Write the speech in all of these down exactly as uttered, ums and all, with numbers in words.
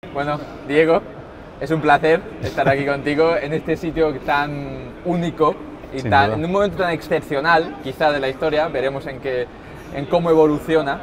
Bueno, Diego, es un placer estar aquí contigo en este sitio tan único y tan, en un momento tan excepcional, quizá de la historia, veremos en, qué, en cómo evoluciona,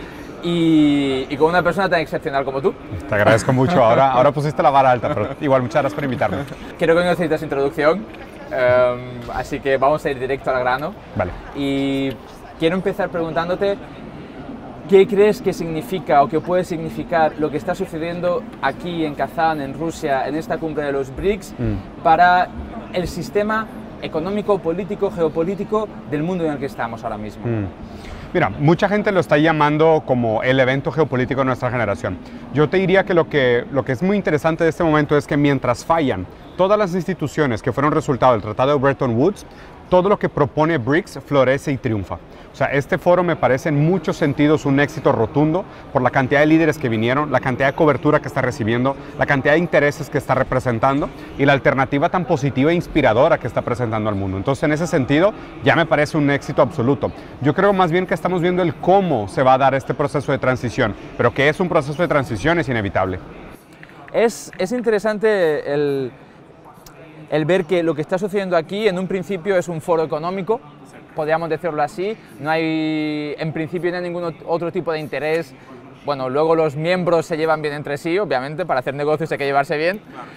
y, y con una persona tan excepcional como tú. Te agradezco mucho, ahora, ahora pusiste la vara alta, pero igual muchas gracias por invitarme. Creo que no necesitas introducción, um, así que vamos a ir directo al grano. Vale. Y quiero empezar preguntándote, ¿qué crees que significa o que puede significar lo que está sucediendo aquí en Kazán, en Rusia, en esta cumbre de los BRICS, mm. para el sistema económico, político, geopolítico del mundo en el que estamos ahora mismo? Mm. Mira, mucha gente lo está llamando como el evento geopolítico de nuestra generación. Yo te diría que lo, que lo que es muy interesante de este momento es que mientras fallan todas las instituciones que fueron resultado del Tratado de Bretton Woods, todo lo que propone BRICS florece y triunfa. O sea, este foro me parece en muchos sentidos un éxito rotundo por la cantidad de líderes que vinieron, la cantidad de cobertura que está recibiendo, la cantidad de intereses que está representando y la alternativa tan positiva e inspiradora que está presentando al mundo. Entonces, en ese sentido, ya me parece un éxito absoluto. Yo creo más bien que estamos viendo el cómo se va a dar este proceso de transición, pero que es un proceso de transición es inevitable. Es, es interesante el... el ver que lo que está sucediendo aquí en un principio es un foro económico, podríamos decirlo así, no hay en principio no hay ningún otro tipo de interés. Bueno, luego los miembros se llevan bien entre sí, obviamente, para hacer negocios hay que llevarse bien,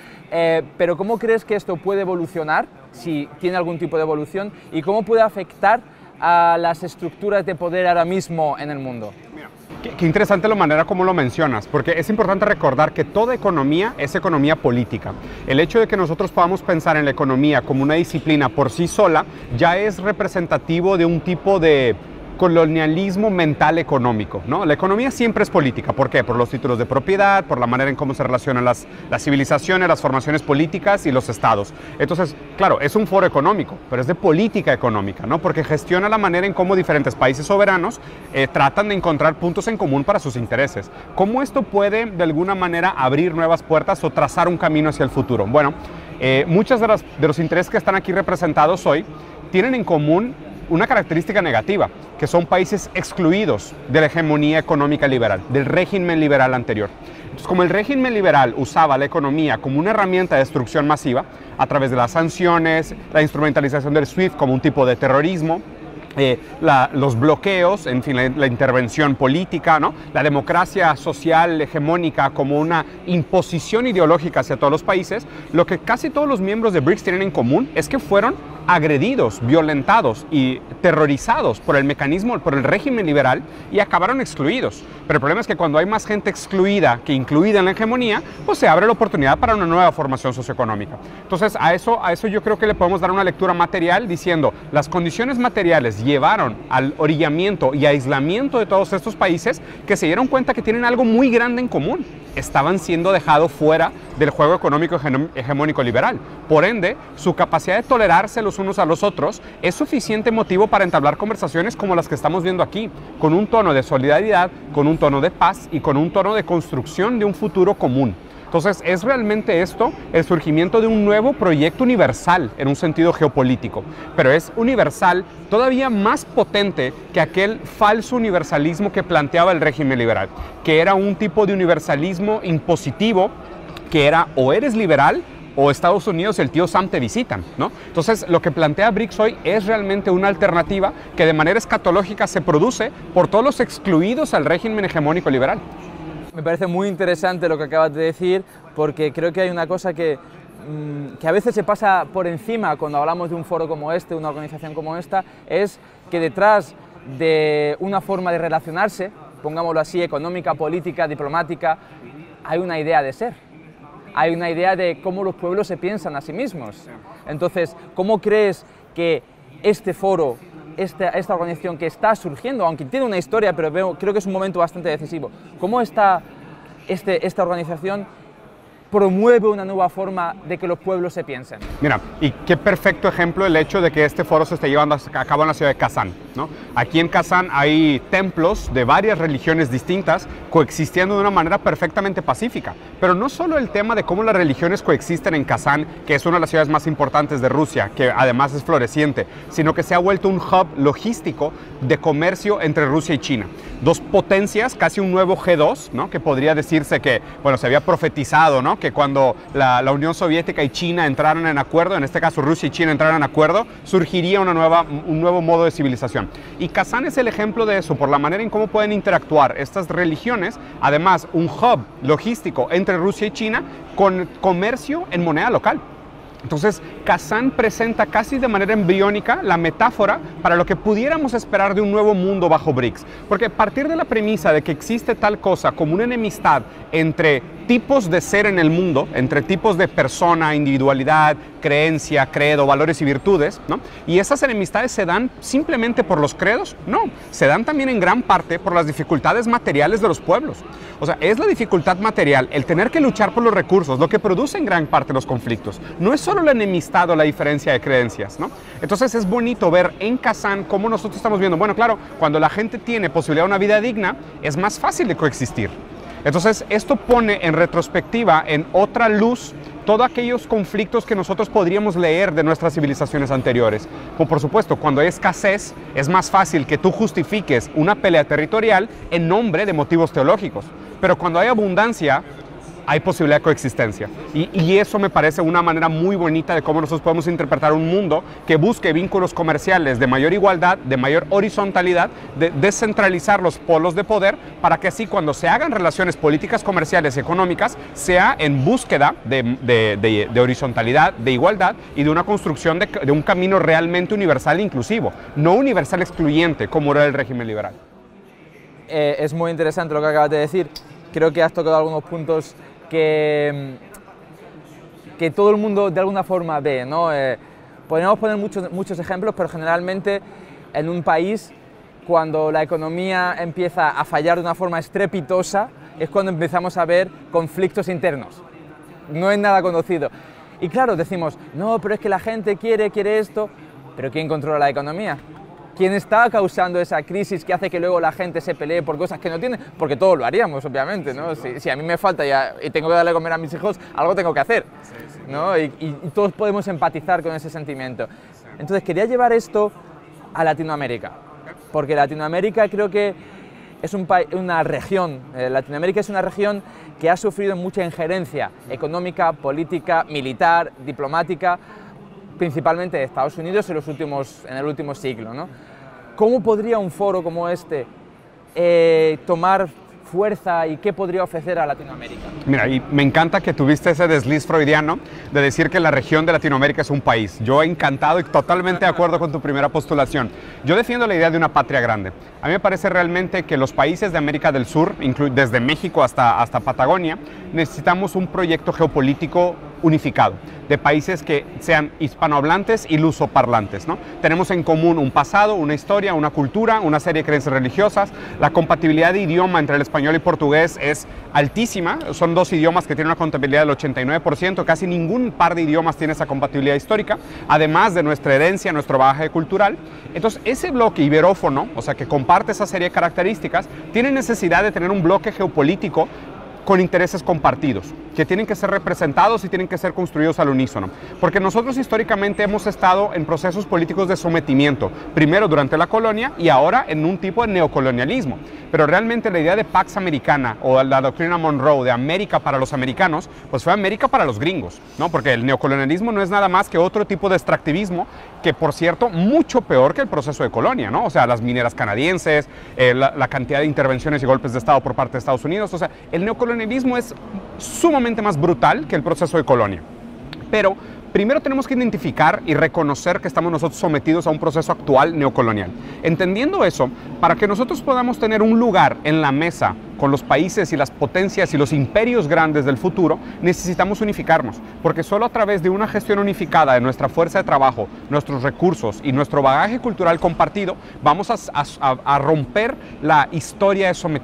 eh, pero ¿cómo crees que esto puede evolucionar, si tiene algún tipo de evolución, y cómo puede afectar a las estructuras de poder ahora mismo en el mundo? Qué, qué interesante la manera como lo mencionas, porque es importante recordar que toda economía es economía política. El hecho de que nosotros podamos pensar en la economía como una disciplina por sí sola ya es representativo de un tipo de colonialismo mental económico, ¿no? La economía siempre es política. ¿Por qué? Por los títulos de propiedad, por la manera en cómo se relacionan las, las civilizaciones, las formaciones políticas y los estados. Entonces, claro, es un foro económico, pero es de política económica, ¿no? Porque gestiona la manera en cómo diferentes países soberanos eh, tratan de encontrar puntos en común para sus intereses. ¿Cómo esto puede, de alguna manera, abrir nuevas puertas o trazar un camino hacia el futuro? Bueno, eh, muchos de los, de los intereses que están aquí representados hoy tienen en común una característica negativa, que son países excluidos de la hegemonía económica liberal, del régimen liberal anterior. Entonces, como el régimen liberal usaba la economía como una herramienta de destrucción masiva, a través de las sanciones, la instrumentalización del SWIFT como un tipo de terrorismo, Eh, la, los bloqueos, en fin, la, la intervención política, ¿no? La democracia social hegemónica como una imposición ideológica hacia todos los países, lo que casi todos los miembros de BRICS tienen en común es que fueron agredidos, violentados y terrorizados por el mecanismo, por el régimen liberal y acabaron excluidos. Pero el problema es que cuando hay más gente excluida que incluida en la hegemonía, pues se abre la oportunidad para una nueva formación socioeconómica. Entonces, a eso, a eso yo creo que le podemos dar una lectura material diciendo, las condiciones materiales llevaron al orillamiento y aislamiento de todos estos países que se dieron cuenta que tienen algo muy grande en común. Estaban siendo dejados fuera del juego económico hegemónico liberal. Por ende, su capacidad de tolerarse los unos a los otros es suficiente motivo para entablar conversaciones como las que estamos viendo aquí, con un tono de solidaridad, con un tono de paz y con un tono de construcción de un futuro común. Entonces, es realmente esto el surgimiento de un nuevo proyecto universal en un sentido geopolítico, pero es universal todavía más potente que aquel falso universalismo que planteaba el régimen liberal, que era un tipo de universalismo impositivo, que era o eres liberal o Estados Unidos y el tío Sam te visitan, ¿no? Entonces, lo que plantea BRICS hoy es realmente una alternativa que de manera escatológica se produce por todos los excluidos al régimen hegemónico liberal. Me parece muy interesante lo que acabas de decir, porque creo que hay una cosa que, mmm, que a veces se pasa por encima cuando hablamos de un foro como este, una organización como esta, es que detrás de una forma de relacionarse, pongámoslo así, económica, política, diplomática, hay una idea de ser. Hay una idea de cómo los pueblos se piensan a sí mismos. Entonces, ¿cómo crees que este foro, Esta, esta organización que está surgiendo, aunque tiene una historia, pero veo, creo que es un momento bastante decisivo, cómo está este, esta organización promueve una nueva forma de que los pueblos se piensen? Mira, y qué perfecto ejemplo el hecho de que este foro se esté llevando a cabo en la ciudad de Kazán. ¿no? Aquí en Kazán hay templos de varias religiones distintas coexistiendo de una manera perfectamente pacífica. Pero no solo el tema de cómo las religiones coexisten en Kazán, que es una de las ciudades más importantes de Rusia, que además es floreciente, sino que se ha vuelto un hub logístico de comercio entre Rusia y China. Dos potencias, casi un nuevo G dos, ¿no? Que podría decirse que, bueno, se había profetizado, ¿no? Que cuando la, la Unión Soviética y China entraran en acuerdo, en este caso Rusia y China entraran en acuerdo, surgiría una nueva, un nuevo modo de civilización. Y Kazán es el ejemplo de eso, por la manera en cómo pueden interactuar estas religiones, además un hub logístico entre Rusia y China con comercio en moneda local. Entonces, Kazán presenta casi de manera embriónica la metáfora para lo que pudiéramos esperar de un nuevo mundo bajo BRICS. Porque a partir de la premisa de que existe tal cosa como una enemistad entre tipos de ser en el mundo, entre tipos de persona, individualidad, creencia, credo, valores y virtudes, ¿no? Y esas enemistades se dan simplemente por los credos, no, se dan también en gran parte por las dificultades materiales de los pueblos. O sea, es la dificultad material, el tener que luchar por los recursos, lo que produce en gran parte los conflictos. No es solo la enemistad o la diferencia de creencias, ¿no? Entonces es bonito ver en Kazán cómo nosotros estamos viendo, bueno, claro, cuando la gente tiene posibilidad de una vida digna, es más fácil de coexistir. Entonces, esto pone en retrospectiva, en otra luz, todos aquellos conflictos que nosotros podríamos leer de nuestras civilizaciones anteriores. Como por supuesto, cuando hay escasez, es más fácil que tú justifiques una pelea territorial en nombre de motivos teológicos. Pero cuando hay abundancia, hay posibilidad de coexistencia. Y, y eso me parece una manera muy bonita de cómo nosotros podemos interpretar un mundo que busque vínculos comerciales de mayor igualdad, de mayor horizontalidad, de descentralizar los polos de poder, para que así cuando se hagan relaciones políticas, comerciales y económicas, sea en búsqueda de, de, de, de horizontalidad, de igualdad y de una construcción de, de un camino realmente universal e inclusivo, no universal excluyente como era el régimen liberal. Eh, es muy interesante lo que acabas de decir. Creo que has tocado algunos puntos Que, que todo el mundo de alguna forma ve, ¿no? Eh, podríamos poner muchos, muchos ejemplos, pero generalmente en un país, cuando la economía empieza a fallar de una forma estrepitosa, es cuando empezamos a ver conflictos internos. No es nada conocido. Y claro, decimos, no, pero es que la gente quiere, quiere esto, pero ¿quién controla la economía? ¿Quién está causando esa crisis que hace que luego la gente se pelee por cosas que no tiene? Porque todos lo haríamos, obviamente, ¿no? Si, si a mí me falta ya, y tengo que darle a comer a mis hijos, algo tengo que hacer, ¿no? Y, y, y todos podemos empatizar con ese sentimiento. Entonces, quería llevar esto a Latinoamérica, porque Latinoamérica creo que es un una región, eh, Latinoamérica es una región que ha sufrido mucha injerencia económica, política, militar, diplomática, principalmente de Estados Unidos en, los últimos, en el último siglo, ¿no? ¿Cómo podría un foro como este eh, tomar fuerza y qué podría ofrecer a Latinoamérica? Mira, y me encanta que tuviste ese desliz freudiano de decir que la región de Latinoamérica es un país. Yo encantado y totalmente de acuerdo con tu primera postulación. Yo defiendo la idea de una patria grande. A mí me parece realmente que los países de América del Sur, desde México hasta, hasta Patagonia, necesitamos un proyecto geopolítico unificado, de países que sean hispanohablantes y lusoparlantes, ¿no? Tenemos en común un pasado, una historia, una cultura, una serie de creencias religiosas. La compatibilidad de idioma entre el español y portugués es altísima. Son dos idiomas que tienen una compatibilidad del ochenta y nueve por ciento. Casi ningún par de idiomas tiene esa compatibilidad histórica, además de nuestra herencia, nuestro bagaje cultural. Entonces, ese bloque iberófono, o sea, que comparte esa serie de características, tiene necesidad de tener un bloque geopolítico con intereses compartidos, que tienen que ser representados y tienen que ser construidos al unísono. Porque nosotros históricamente hemos estado en procesos políticos de sometimiento, primero durante la colonia y ahora en un tipo de neocolonialismo. Pero realmente la idea de Pax Americana o la doctrina Monroe de América para los americanos, pues fue América para los gringos, ¿no? Porque el neocolonialismo no es nada más que otro tipo de extractivismo que, por cierto, mucho peor que el proceso de colonia, ¿no? O sea, las mineras canadienses, eh, la, la cantidad de intervenciones y golpes de Estado por parte de Estados Unidos. O sea, el neocolonialismo es sumamente más brutal que el proceso de colonia. Pero primero tenemos que identificar y reconocer que estamos nosotros sometidos a un proceso actual neocolonial. Entendiendo eso, para que nosotros podamos tener un lugar en la mesa con los países y las potencias y los imperios grandes del futuro, necesitamos unificarnos, porque solo a través de una gestión unificada de nuestra fuerza de trabajo, nuestros recursos y nuestro bagaje cultural compartido, vamos a, a, a romper la historia de sometimiento.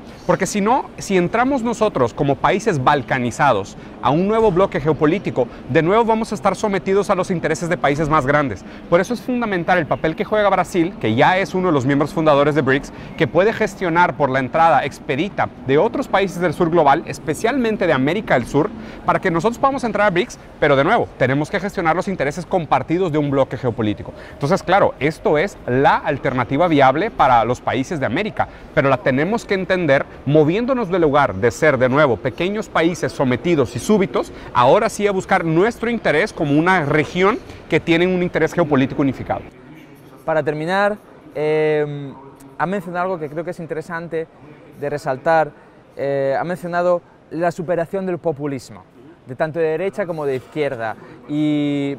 Porque si no, si entramos nosotros como países balcanizados a un nuevo bloque geopolítico, de nuevo vamos a estar sometidos a los intereses de países más grandes. Por eso es fundamental el papel que juega Brasil, que ya es uno de los miembros fundadores de BRICS, que puede gestionar por la entrada expedita de otros países del sur global, especialmente de América del Sur, para que nosotros podamos entrar a BRICS, pero de nuevo, tenemos que gestionar los intereses compartidos de un bloque geopolítico. Entonces, claro, esto es la alternativa viable para los países de América, pero la tenemos que entender moviéndonos del lugar de ser, de nuevo, pequeños países sometidos y súbitos, ahora sí a buscar nuestro interés como una región que tiene un interés geopolítico unificado. Para terminar, eh, ha mencionado algo que creo que es interesante de resaltar. Eh, ha mencionado la superación del populismo, de tanto de derecha como de izquierda. Y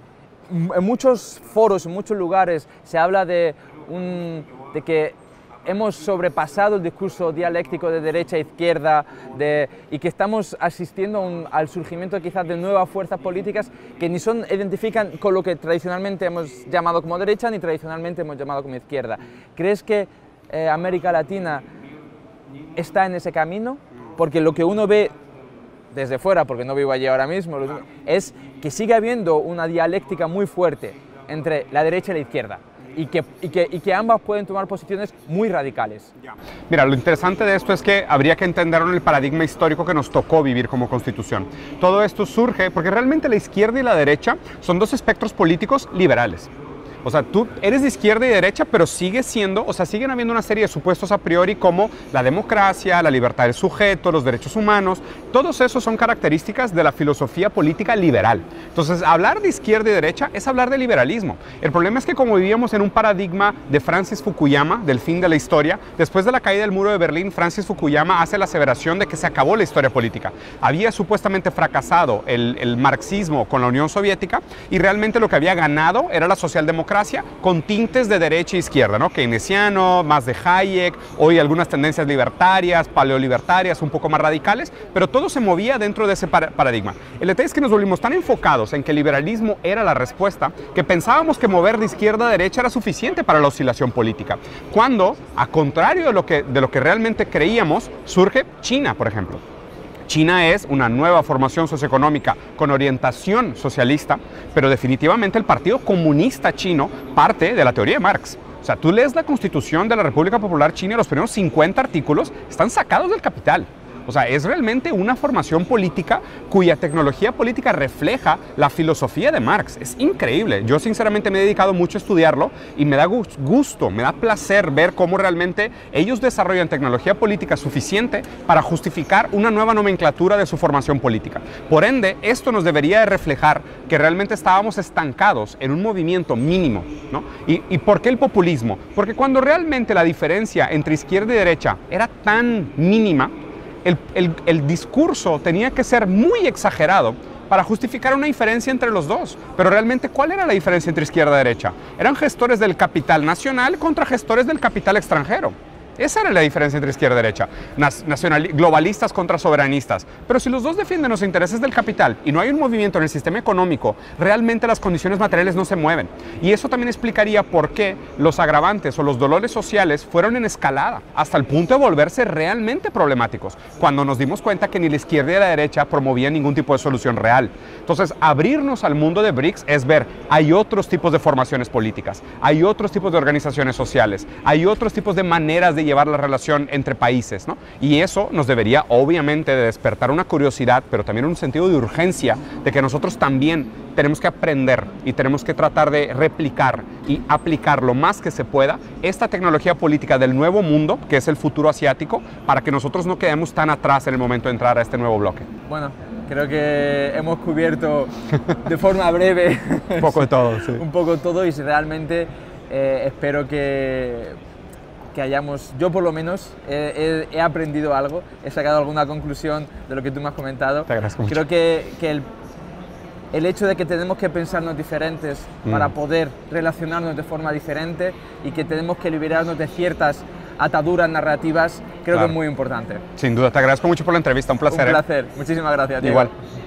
en muchos foros, en muchos lugares, se habla de, un, de que hemos sobrepasado el discurso dialéctico de derecha e izquierda de, y que estamos asistiendo a un, al surgimiento quizás de nuevas fuerzas políticas que ni son identifican con lo que tradicionalmente hemos llamado como derecha ni tradicionalmente hemos llamado como izquierda. ¿Crees que eh, América Latina está en ese camino? Porque lo que uno ve desde fuera, porque no vivo allí ahora mismo, es que sigue habiendo una dialéctica muy fuerte entre la derecha y la izquierda. Y que, y, que, y que ambas pueden tomar posiciones muy radicales. Mira, lo interesante de esto es que habría que entenderlo en el paradigma histórico que nos tocó vivir como constitución. Todo esto surge porque realmente la izquierda y la derecha son dos espectros políticos liberales. O sea, tú eres de izquierda y derecha, pero sigues siendo, o sea, siguen habiendo una serie de supuestos a priori como la democracia, la libertad del sujeto, los derechos humanos. Todos esos son características de la filosofía política liberal. Entonces, hablar de izquierda y derecha es hablar de liberalismo. El problema es que como vivíamos en un paradigma de Francis Fukuyama, del fin de la historia, después de la caída del muro de Berlín, Francis Fukuyama hace la aseveración de que se acabó la historia política. Había supuestamente fracasado el, el marxismo con la Unión Soviética y realmente lo que había ganado era la socialdemocracia con tintes de derecha e izquierda, ¿no? Keynesiano, más de Hayek, hoy algunas tendencias libertarias, paleolibertarias, un poco más radicales, pero todo se movía dentro de ese paradigma. El detalle es que nos volvimos tan enfocados en que el liberalismo era la respuesta que pensábamos que mover de izquierda a derecha era suficiente para la oscilación política, cuando, a contrario de lo que, de lo que realmente creíamos, surge China, por ejemplo. China es una nueva formación socioeconómica con orientación socialista, pero definitivamente el Partido Comunista Chino parte de la teoría de Marx. O sea, tú lees la Constitución de la República Popular China y los primeros cincuenta artículos están sacados del Capital. O sea, es realmente una formación política cuya tecnología política refleja la filosofía de Marx. Es increíble. Yo sinceramente me he dedicado mucho a estudiarlo y me da gusto, me da placer ver cómo realmente ellos desarrollan tecnología política suficiente para justificar una nueva nomenclatura de su formación política. Por ende, esto nos debería de reflejar que realmente estábamos estancados en un movimiento mínimo, ¿no? ¿Y, y por qué el populismo? Porque cuando realmente la diferencia entre izquierda y derecha era tan mínima, El, el, el discurso tenía que ser muy exagerado para justificar una diferencia entre los dos. Pero realmente, ¿cuál era la diferencia entre izquierda y derecha? Eran gestores del capital nacional contra gestores del capital extranjero. Esa era la diferencia entre izquierda y derecha, nacional, globalistas contra soberanistas. Pero si los dos defienden los intereses del capital y no hay un movimiento en el sistema económico, realmente las condiciones materiales no se mueven. Y eso también explicaría por qué los agravantes o los dolores sociales fueron en escalada, hasta el punto de volverse realmente problemáticos, cuando nos dimos cuenta que ni la izquierda ni la derecha promovían ningún tipo de solución real. Entonces, abrirnos al mundo de BRICS es ver, hay otros tipos de formaciones políticas, hay otros tipos de organizaciones sociales, hay otros tipos de maneras de llevar la relación entre países, ¿no? Y eso nos debería obviamente de despertar una curiosidad, pero también un sentido de urgencia de que nosotros también tenemos que aprender y tenemos que tratar de replicar y aplicar lo más que se pueda esta tecnología política del nuevo mundo, que es el futuro asiático, para que nosotros no quedemos tan atrás en el momento de entrar a este nuevo bloque. Bueno, creo que hemos cubierto de forma breve un poco de todo, sí. un poco todo y realmente eh, espero que que hayamos, yo por lo menos he, he, he aprendido algo, he sacado alguna conclusión de lo que tú me has comentado. Te agradezco mucho. Creo que, que el, el hecho de que tenemos que pensarnos diferentes mm. para poder relacionarnos de forma diferente y que tenemos que liberarnos de ciertas ataduras narrativas, creo claro. que es muy importante. Sin duda, te agradezco mucho por la entrevista, un placer. Un placer, ¿eh? Muchísimas gracias, Diego. Igual.